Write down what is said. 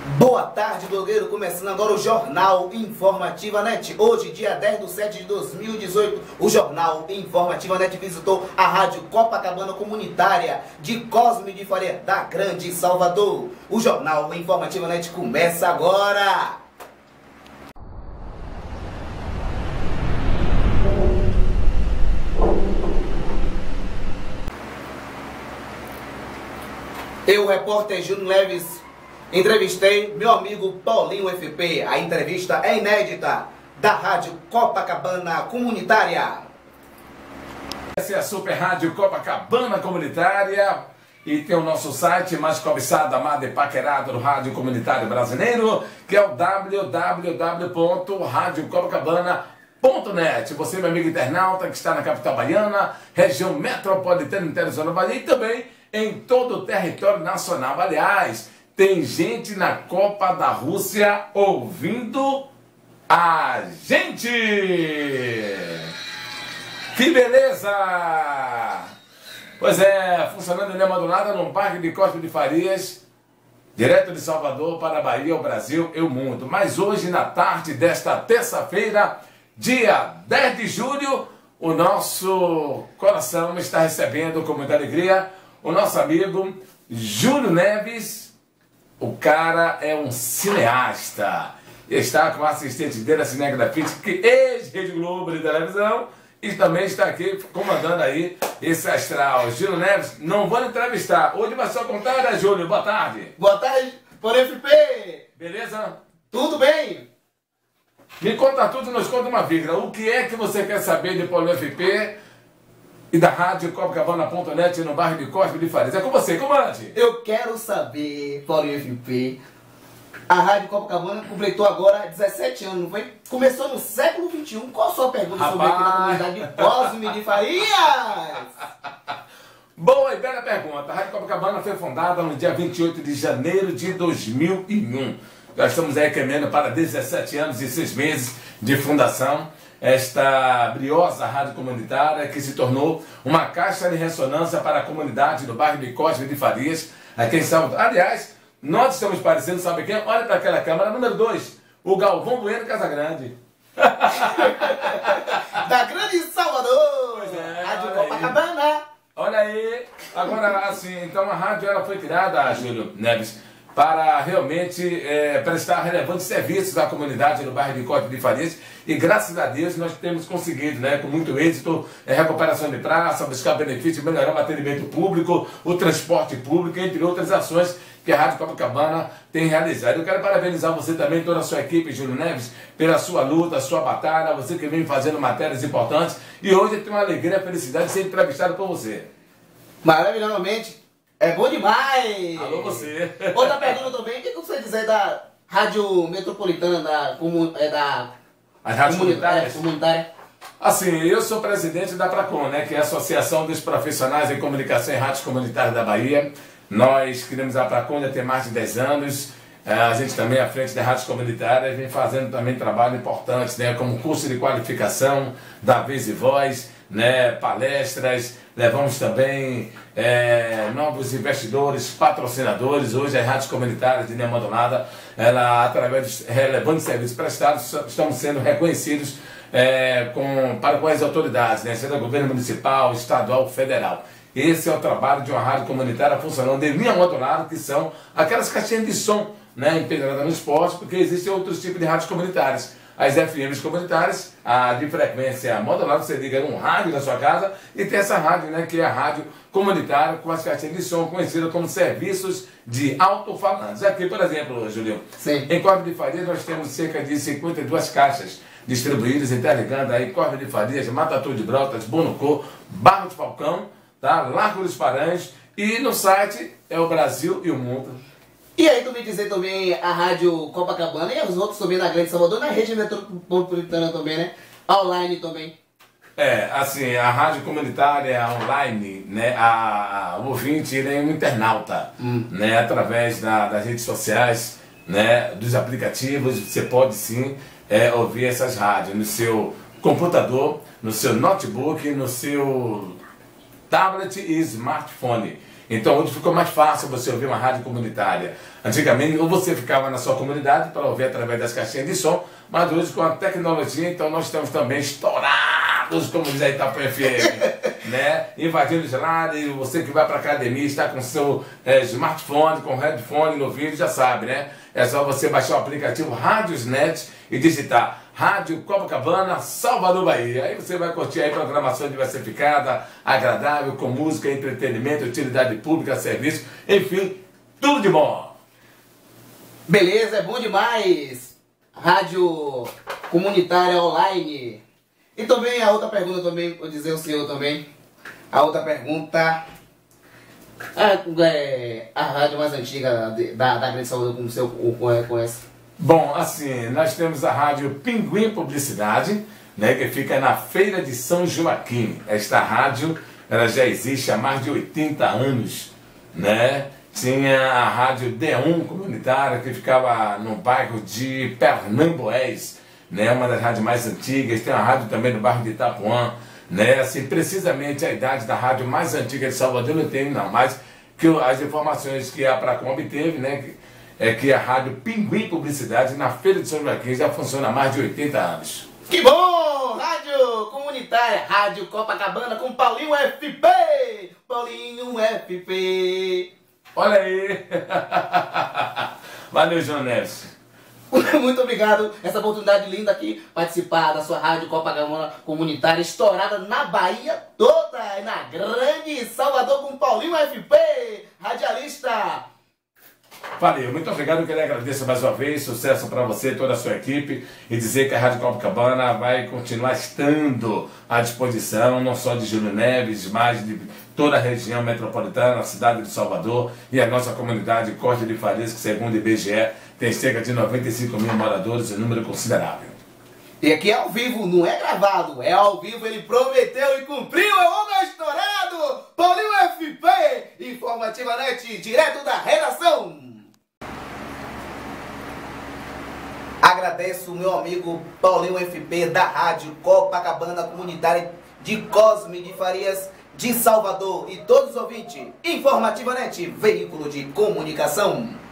Boa tarde, blogueiro. Começando agora o Jornal Informativa Net. Hoje, dia 10/7/2018, o Jornal Informativa Net visitou a Rádio Copacabana Comunitária de Cosme de Faria, da Grande Salvador. O Jornal Informativa Net começa agora. Eu, repórter Júnior Neves, entrevistei meu amigo Paulinho FP. A entrevista é inédita da Rádio Copacabana Comunitária. Essa é a Super Rádio Copacabana Comunitária e tem o nosso site mais cobiçado, amado e paquerado do rádio comunitário brasileiro, que é o www.radiocopacabana.net. Você, meu amigo internauta, que está na capital baiana, região metropolitana internacional Bahia e também em todo o território nacional. Aliás, tem gente na Copa da Rússia ouvindo a gente! Que beleza! Pois é, funcionando em Madurada, num parque de Cosme de Farias, direto de Salvador para a Bahia, o Brasil e o mundo. Mas hoje, na tarde desta terça-feira, dia 10 de julho, o nosso coração está recebendo com muita alegria o nosso amigo Júnior Neves. O cara é um cineasta. Está com o assistente dele, a cinegrafista, que ex-Rede Globo de televisão, e também está aqui comandando aí esse astral. Júnior Neves, não vou entrevistar. Hoje vai só contar, né, Júnior? Boa tarde. Boa tarde, por FP. Beleza? Tudo bem? Me conta tudo, nos conta uma vírgula. O que é que você quer saber de Paulo FP e da Rádio Copacabana.net no bairro de Cosme de Farias? É com você, comandante. Eu quero saber, Paulinho FP, a Rádio Copacabana completou agora 17 anos, não foi? Começou no século XXI. Qual a sua pergunta sobre aqui na comunidade de Cosme de Farias? Boa e bela pergunta. A Rádio Copacabana foi fundada no dia 28 de janeiro de 2001. Já estamos aí caminhando para 17 anos e 6 meses de fundação. Esta briosa rádio comunitária que se tornou uma caixa de ressonância para a comunidade do bairro de Cosme de Farias, aqui em Salvador. Aliás, nós estamos parecendo, sabe quem? Olha para aquela câmera, número 2, o Galvão Bueno Casagrande. Da Grande Salvador! Pois é, Rádio olha aí. Copacabana! Olha aí, agora assim, então a rádio ela foi criada, Júlio Neves, para realmente prestar relevantes serviços à comunidade no bairro de Cosme de Farias, e graças a Deus nós temos conseguido, né, com muito êxito, recuperação de praça, buscar benefícios, melhorar o atendimento público, o transporte público, entre outras ações que a Rádio Copacabana tem realizado. Eu quero parabenizar você também, toda a sua equipe, Júlio Neves, pela sua luta, sua batalha, você que vem fazendo matérias importantes, e hoje eu tenho uma alegria e felicidade de ser entrevistado por você. Maravilhosamente! É bom demais! Alô, você! Outra pergunta também, o que você dizer da Rádio Metropolitana, As rádios comunitárias? comunitária? Assim, eu sou presidente da Apracon, né, que é a Associação dos Profissionais em Comunicação e Rádios Comunitárias da Bahia. Nós criamos a Apracon já tem mais de 10 anos. A gente também, à frente da Rádios Comunitárias, vem fazendo também trabalho importante, né, como curso de qualificação da Vez e Voz, né, palestras. Levamos também novos investidores, patrocinadores. Hoje as rádios comunitárias de Nemadonada, ela, através de relevantes serviços prestados, estão sendo reconhecidos para as autoridades, né, seja governo municipal, estadual, federal. Esse é o trabalho de uma rádio comunitária funcionando em linha modulada, que são aquelas caixinhas de som, né, empenhadas no esporte, porque existem outros tipos de rádios comunitárias. As FMs comunitárias, a de frequência modulada, você liga um rádio na sua casa, e tem essa rádio, né, que é a rádio comunitária com as caixinhas de som, conhecida como serviços de alto-falantes. Aqui, por exemplo, Julião, em Cosme de Farias nós temos cerca de 52 caixas distribuídas, interligando aí Cosme de Farias, Matatu de Brotas, Bonocô, Barro de Falcão, tá? Largo dos Paranhos, e no site é o Brasil e o Mundo. E aí tu me dizer também a Rádio Copacabana e os outros também na Grande Salvador, na rede metropolitana também, né? Online também. Assim, a rádio comunitária online, né, o ouvinte, ele é um internauta, né, através das redes sociais, né, dos aplicativos, você pode sim ouvir essas rádios no seu computador, no seu notebook, no seu tablet e smartphone. Então hoje ficou mais fácil você ouvir uma rádio comunitária. Antigamente, ou você ficava na sua comunidade para ouvir através das caixinhas de som, mas hoje com a tecnologia, então nós estamos também estourados, como diz a Itapuã FM, né? Invadindo os lares, e você que vai para a academia, está com seu smartphone, com headphone no ouvido, já sabe, né? É só você baixar o aplicativo Rádiosnet e digitar Rádio Copacabana, Salvador, Bahia. Aí você vai curtir aí programação diversificada, agradável, com música, entretenimento, utilidade pública, serviço, enfim, tudo de bom. Beleza, é bom demais. Rádio comunitária online. E também a outra pergunta também, vou dizer ao senhor também. A outra pergunta. A rádio mais antiga da Grande Salvador, como o senhor conhece? Bom, assim, nós temos a rádio Pinguim Publicidade, né, que fica na Feira de São Joaquim. Esta rádio, ela já existe há mais de 80 anos, né? Tinha a rádio D1 comunitária, que ficava no bairro de Pernambués, né, uma das rádios mais antigas. Tem a rádio também no bairro de Itapuã, né? Assim, precisamente a idade da rádio mais antiga de Salvador não tem, não, mas que as informações que a Pracon obteve, né, é que a rádio Pinguim Publicidade na Feira de São Joaquim já funciona há mais de 80 anos. Que bom! Rádio comunitária, Rádio Copacabana com Paulinho FP! Paulinho FP! Olha aí! Valeu, João Neves. Muito obrigado, essa oportunidade linda aqui, participar da sua Rádio Copacabana Comunitária, estourada na Bahia toda, na grande Salvador com Paulinho FP, radialista. Valeu, muito obrigado, eu queria agradecer mais uma vez, sucesso para você e toda a sua equipe, e dizer que a Rádio Copacabana vai continuar estando à disposição, não só de Júlio Neves, mas de toda a região metropolitana, a cidade de Salvador e a nossa comunidade Costa de Farias, que segundo o IBGE tem cerca de 95 mil moradores, um número considerável. E aqui é ao vivo, não é gravado, é ao vivo, ele prometeu e cumpriu, é o homem estourado, Paulinho FP, Informativa Net, direto da redação. Agradeço o meu amigo Paulinho FP da Rádio Copacabana Comunitária de Cosme de Farias, de Salvador, e todos os ouvintes, Informativa Net, veículo de comunicação.